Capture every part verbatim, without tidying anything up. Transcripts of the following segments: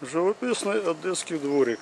Живописный одесский дворик.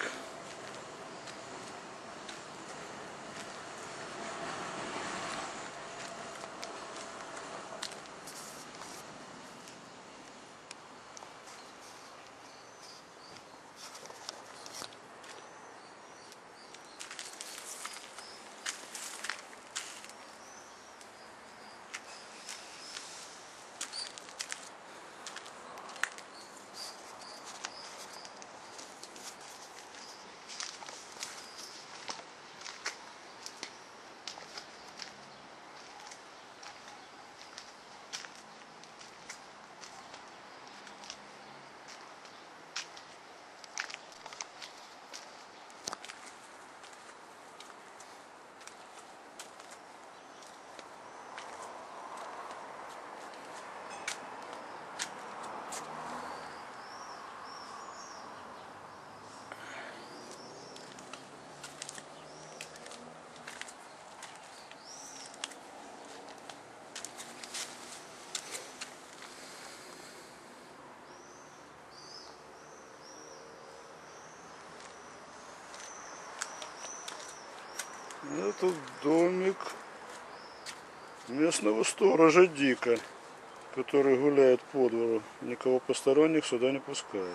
Это домик местного сторожа Дика, который гуляет по двору, никого посторонних сюда не пускает.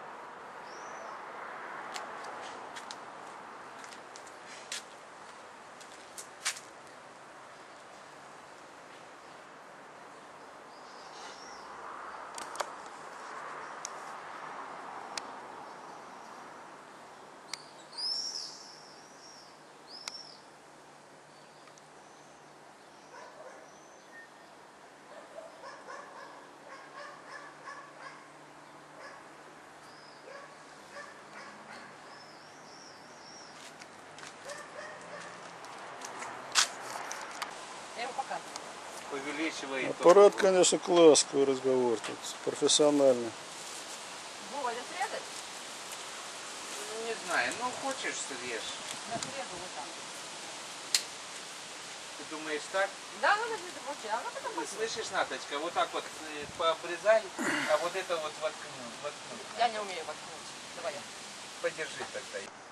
Увеличивает. Аппарат, конечно, класс, какой разговор тут, профессиональный. Вова, это срезать? Ну, не знаю, ну хочешь срежь. Я срежу вот так. Ты думаешь так? Да, надо где-то вообще, а вот это Ты слышишь, Наточка, вот так вот э, пообрезай, а вот это вот воткнуть. воткнуть. Я не умею воткнуть. Давай я. Подержи тогда.